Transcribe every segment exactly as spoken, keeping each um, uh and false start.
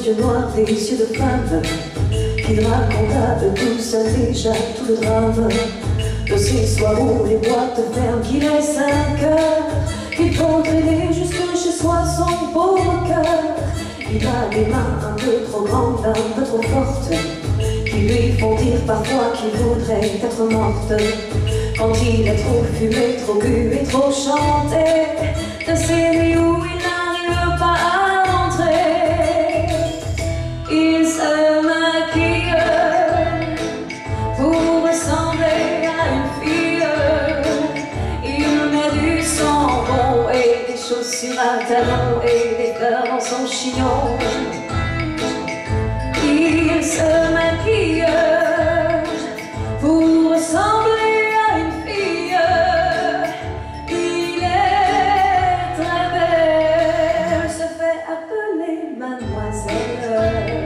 yeux noirs, des yeux de femme, qu'il raconta de tout seul déjà tout le drame de ces soirs où les boîtes ferment, qu'il est cinq heures, qu'il faut traîner jusque chez soi son pauvre cœur. Il a des mains un peu trop grandes, un peu trop fortes, qui lui font dire parfois qu'il voudrait être morte. Quand il est trop fumé, trop bu et trop chanté, de ces nuits où il n'arrive pas à rentrer, il se maquille pour ressembler à une fille. Il met du savon et des chaussures à talons et des fleurs dans son chignon. Il se maquille pour ressembler à une fille. Il est très belle, se fait appeler mademoiselle.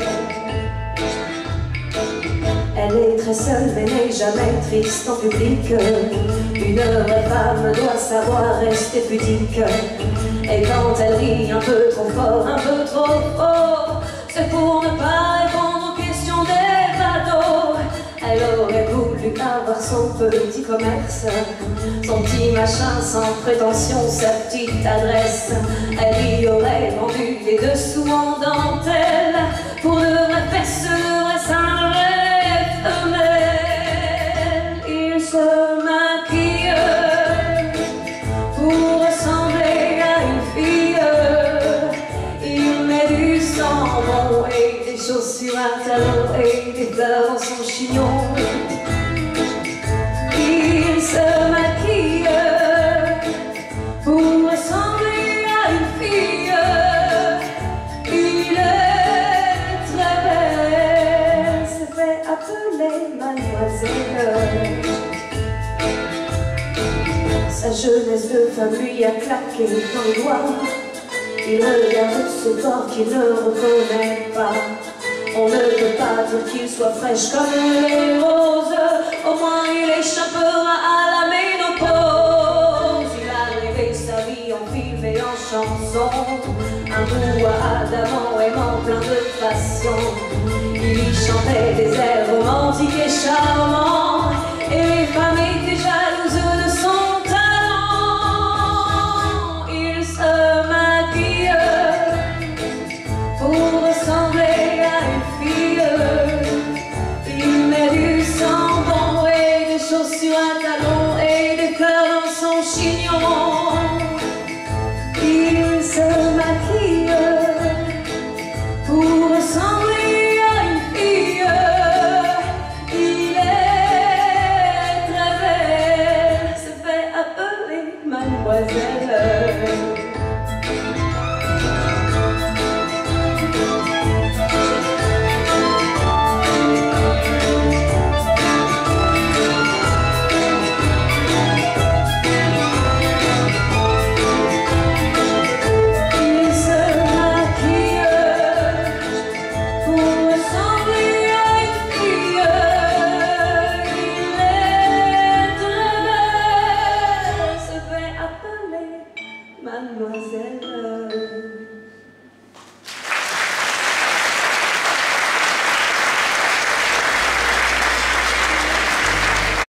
Elle est très seule mais n'est jamais triste en public. Une vraie femme doit savoir rester pudique. Et quand elle rit un peu trop fort, un peu trop fort, c'est pour ne pas répondre aux questions des badauds. Elle aurait voulu avoir son petit commerce, son petit machin sans prétention, sa petite adresse. Elle y aurait vendu des dessous en dentelle pour de vraies fesses, de vrais seins, de vraies femelles. Il se maquille pour ressembler à une fille. Il met du savon et des chaussures à talons et des fleurs dans son chignon. Il se maquille pour ressembler à une fille. Il est très belle, se fait appeler mademoiselle. Sa jeunesse de femme lui a claqué dans les doigts. Il regarde ce corps qu'il ne reconnaît pas. On ne peut pas dire qu'il soit fraîche comme les roses. Au moins il échappera à la ménopause. Il a rêvé sa vie en film et en chanson, un bout adamant aimant plein de passion. Il y chantait des airs romantiques et charmants.